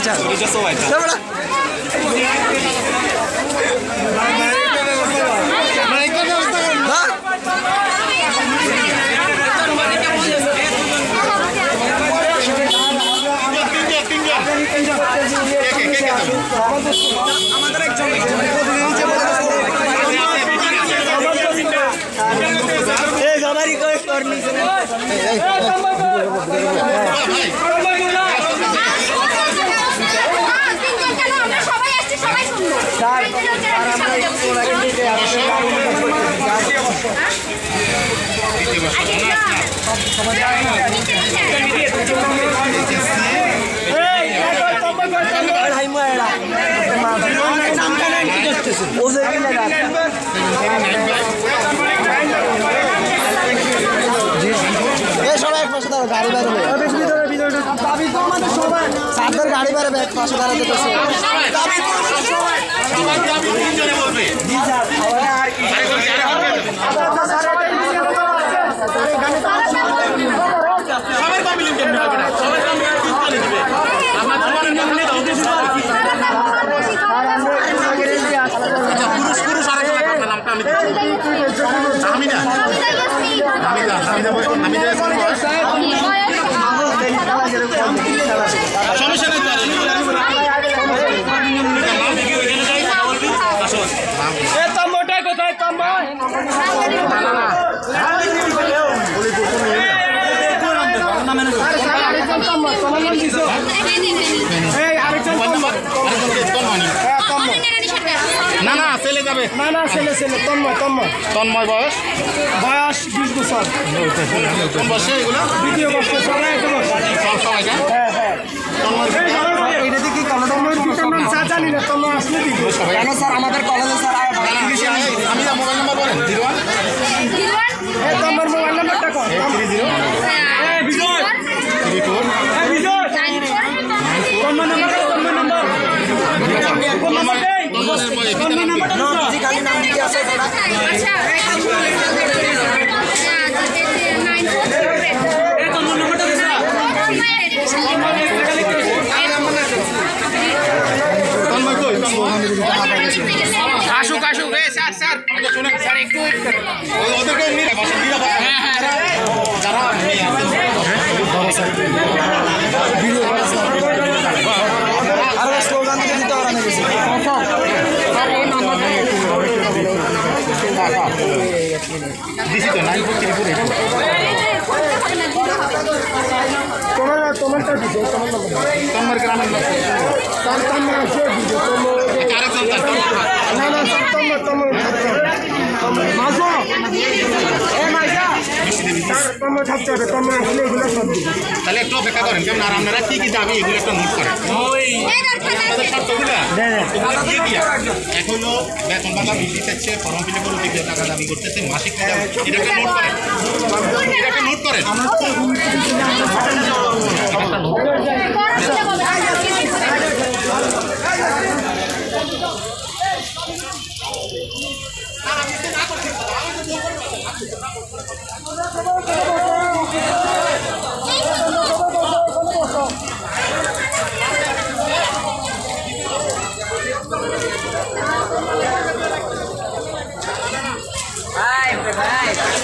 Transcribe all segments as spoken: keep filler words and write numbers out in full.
Aja. Udah so aja. Coba. আমাদের একজন এই আমার রিকোয়েস্ট করনি গাড়ি বেরোবে সাতটার গাড়ি বেরোবে এক পাশে দাঁড়াতে আমি না আমি না আমি না আমি না সমস্যা নেই মোটাই কোথায় না না ছেলে যাবে না না ছেলে ছেলে তন্ময় তন্ময় তন্ময় বয়স বয়স বিশ বছর কোন বয়সে এগুলো দ্বিতীয় বর্ষ সবাই একটা বর্ষ সব সবাই হ্যাঁ হ্যাঁ এটা কি তন্ময় চা জানি না তন্ময় আসলে দিবি কেন স্যার আমাদের কলেজে স্যার আমি মোবাইল নাম্বার বলেন জিরো ওয়ান এই তন্ময়ের মোবাইল নাম্বারটা কর থ্রি জিরো এই বিজয় থ্রি ফোর এই বিজয় তন্ময় নাম্বার তন্ময় নাম্বার কোন নাম্বার দেই তন্ময় নাম্বারটা জি খালি নাম কি আছে তোরা আচ্ছা এই তন্ময় নাম্বারটা দে স্যার তন্ময় কই আসুক আসুক রে স্যার স্যার স্যার একটু ওয়েট করুন ওদেরকে নিয়ে বাসা দিয়ে দাও হ্যাঁ হ্যাঁ যারা আর স্লোগান দিতে দিতে ওরা নেবেছে দিছি তো nine four three four eight তোমার তোমারটা দিছো তোমার নাম্বার তন্ময় গ্রামের লোক তার তন্ময় আছে দিছো তোমার আরেকজন তার না না তন্ময় তন্ময় মাঝো এ মাইজা তন্ময় থাকতে হবে তন্ময় আসলে এগুলো সব দিবে তাহলে একটু অপেক্ষা করেন কেমন আর আপনারা কি কি দাবি এগুলো একটা নোট করেন আপনাদের শর্তগুলো এগুলো দিয়ে দিয়া এখনো বেতন ভাতা বৃদ্ধি চাচ্ছে ফর্ম ফিল করে দিতে টাকা দাবি করতেছে মাসিক এটাকে নোট করেন এটাকে নোট করেন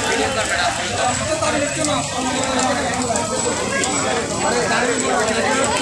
ভাই ভাই